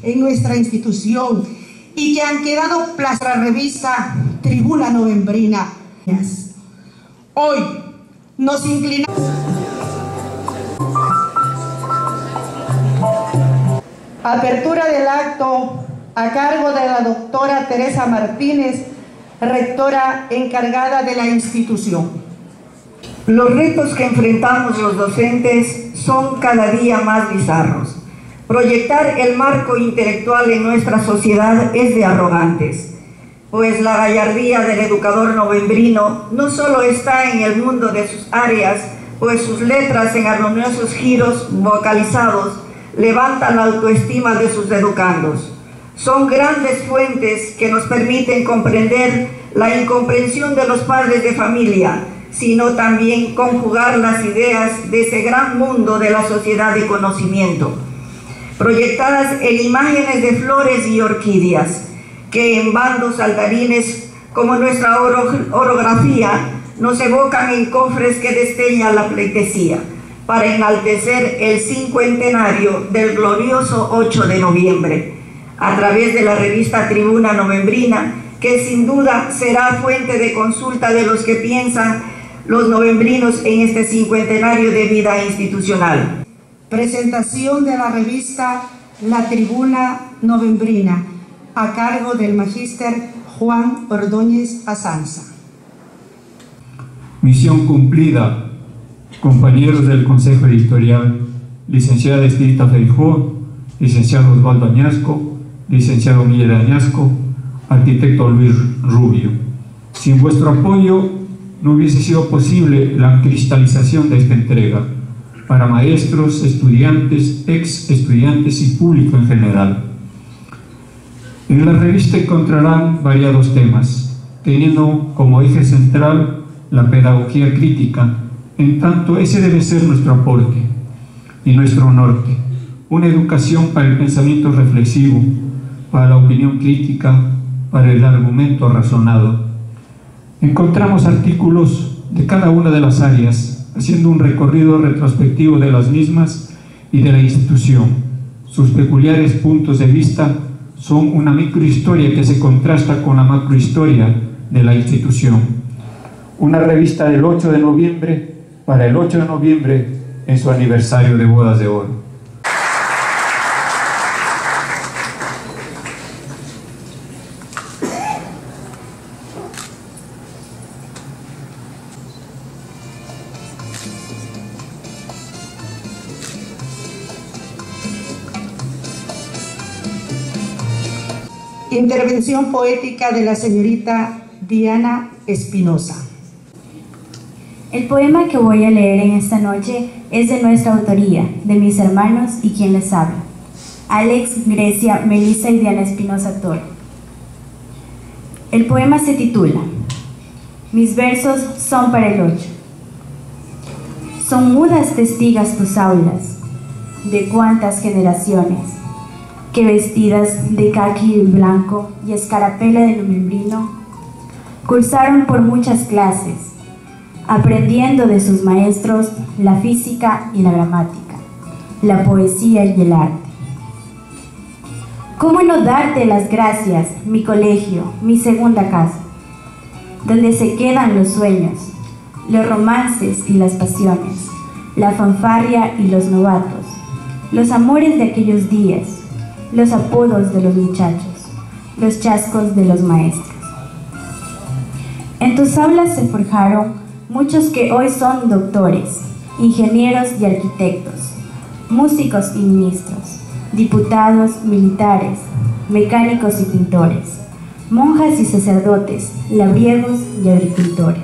en nuestra institución y que han quedado plasmados en la revista Tribuna Novembrina. Hoy nos inclinamos. Apertura del acto a cargo de la doctora Teresa Martínez, rectora encargada de la institución. Los retos que enfrentamos los docentes son cada día más bizarros. Proyectar el marco intelectual en nuestra sociedad es de arrogantes, pues la gallardía del educador novembrino no solo está en el mundo de sus áreas, pues sus letras en armoniosos giros vocalizados levantan la autoestima de sus educandos. Son grandes fuentes que nos permiten comprender la incomprensión de los padres de familia, sino también conjugar las ideas de ese gran mundo de la sociedad de conocimiento, proyectadas en imágenes de flores y orquídeas, que en bandos saltarines como nuestra orografía nos evocan en cofres que destellan la pleitesía, para enaltecer el cincuentenario del glorioso 8 de noviembre, a través de la revista Tribuna Novembrina, que sin duda será fuente de consulta de los que piensan los novembrinos en este cincuentenario de vida institucional. Presentación de la revista La Tribuna Novembrina, a cargo del magíster Juan Ordóñez Azanza. Misión cumplida, compañeros del Consejo Editorial, licenciada Estelita Feijó, licenciado Osvaldo Añasco, licenciado Miguel Añasco, arquitecto Luis Rubio. Sin vuestro apoyo no hubiese sido posible la cristalización de esta entrega para maestros, estudiantes, ex estudiantes y público en general. En la revista encontrarán variados temas, teniendo como eje central la pedagogía crítica, en tanto ese debe ser nuestro aporte y nuestro norte, una educación para el pensamiento reflexivo, para la opinión crítica, para el argumento razonado. Encontramos artículos de cada una de las áreas, haciendo un recorrido retrospectivo de las mismas y de la institución. Sus peculiares puntos de vista son una microhistoria que se contrasta con la macrohistoria de la institución. Una revista del 8 de noviembre para el 8 de noviembre en su aniversario de bodas de oro. Intervención poética de la señorita Diana Espinosa. El poema que voy a leer en esta noche es de nuestra autoría, de mis hermanos y quien les habla, Alex, Grecia, Melissa y Diana Espinosa Toro. El poema se titula Mis versos son para el 8. Son mudas testigas tus aulas, de cuántas generaciones, que vestidas de caqui blanco y escarapela de novembrino, cursaron por muchas clases, aprendiendo de sus maestros la física y la gramática, la poesía y el arte. ¿Cómo no darte las gracias, mi colegio, mi segunda casa, donde se quedan los sueños, los romances y las pasiones, la fanfarria y los novatos, los amores de aquellos días, los apodos de los muchachos, los chascos de los maestros? En tus aulas se forjaron muchos que hoy son doctores, ingenieros y arquitectos, músicos y ministros, diputados, militares, mecánicos y pintores, monjas y sacerdotes, labriegos y agricultores.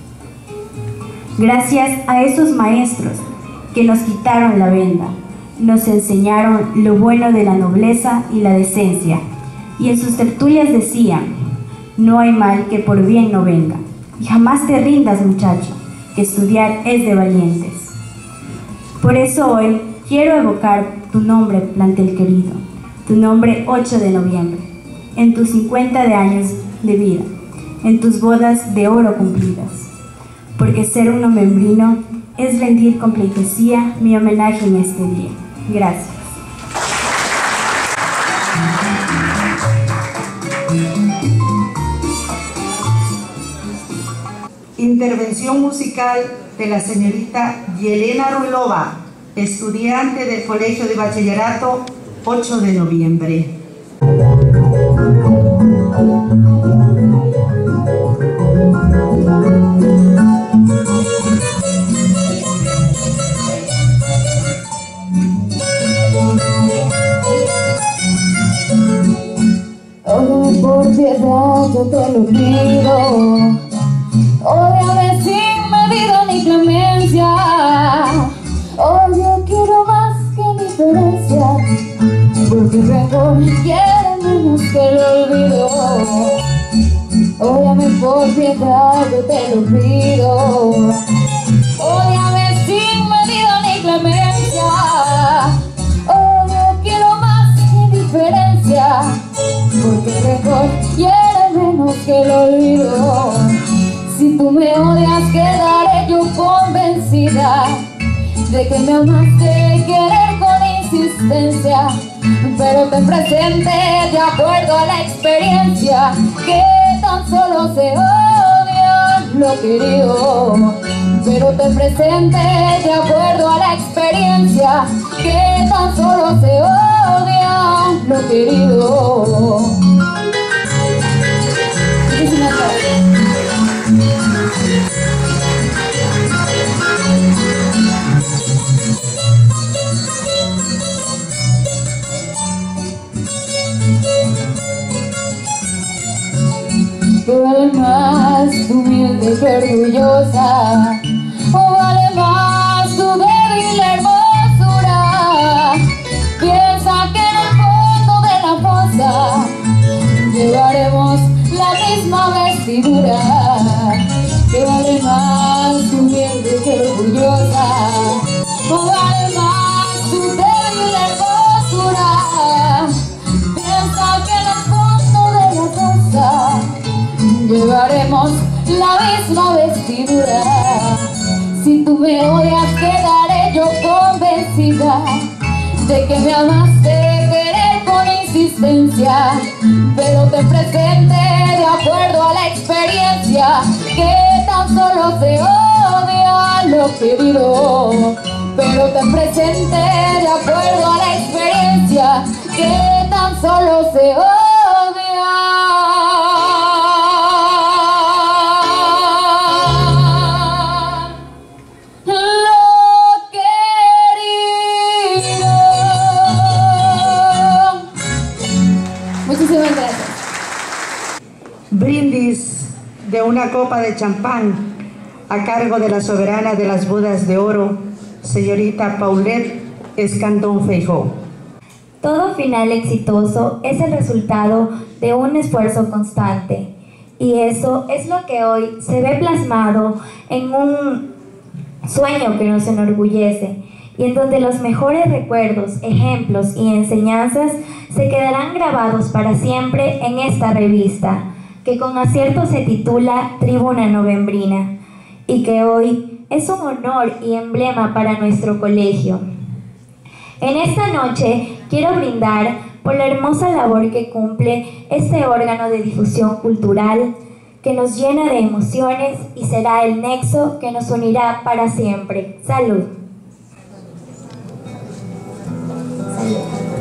Gracias a esos maestros que nos quitaron la venda, nos enseñaron lo bueno de la nobleza y la decencia, y en sus tertulias decían: no hay mal que por bien no venga, y jamás te rindas, muchacho, que estudiar es de valientes. Por eso hoy quiero evocar tu nombre, plantel querido, tu nombre 8 de noviembre, en tus 50 de años de vida, en tus bodas de oro cumplidas, porque ser un novembrino es rendir con pleitesía mi homenaje en este día. Gracias. Intervención musical de la señorita Yelena Ruilova, estudiante del Colegio de Bachillerato 8 de noviembre. Óyeme por piedad, yo te lo pido. Óyame sin medida ni clemencia. Hoy yo quiero más que diferencia, porque el rencor quiere menos que el olvido. Óyame por piedad, yo te lo pido. Óyame sin medida ni clemencia. Hoy yo quiero más que diferencia, porque el rencor quiere menos que el olvido. Si tú me odias, quedaré yo convencida de que me amaste querer con insistencia, pero ten presente, de acuerdo a la experiencia, que tan solo se odia lo querido. Pero ten presente, de acuerdo a la experiencia, que tan solo se odia lo querido. ¿Qué vale más tu humilde y orgullosa? ¿O vale más tu débil hermosura? Piensa que en el fondo de la fosa llevaremos la misma vestidura. ¿Qué vale más tu humilde y orgullosa? ¿O vale más tu débil hermosura? Piensa que en el fondo de la fosa llevaremos la misma vestidura. Si tú me odias, quedaré yo convencida de que me amaste querer con insistencia, pero ten presente, de acuerdo a la experiencia, que tan solo se odia lo querido. Pero ten presente, de acuerdo a la experiencia, que tan solo se odia Brindis de una copa de champán a cargo de la soberana de las bodas de oro, señorita Paulette Escandón Feijó. Todo final exitoso es el resultado de un esfuerzo constante, y eso es lo que hoy se ve plasmado en un sueño que nos enorgullece, y en donde los mejores recuerdos, ejemplos y enseñanzas se quedarán grabados para siempre en esta revista, que con acierto se titula Tribuna Novembrina, y que hoy es un honor y emblema para nuestro colegio. En esta noche quiero brindar por la hermosa labor que cumple este órgano de difusión cultural, que nos llena de emociones y será el nexo que nos unirá para siempre. ¡Salud! ¡Salud!